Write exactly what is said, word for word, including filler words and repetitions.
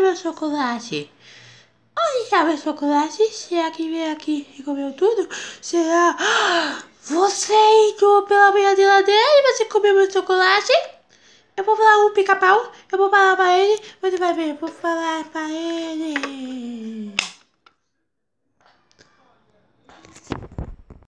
meu chocolate? Onde está meu chocolate? Será que veio aqui e comeu tudo? Será? Você entrou pela minha geladeira e você comeu meu chocolate? Eu vou falar um pica-pau, eu vou falar pra ele, você vai ver, eu vou falar pra ele.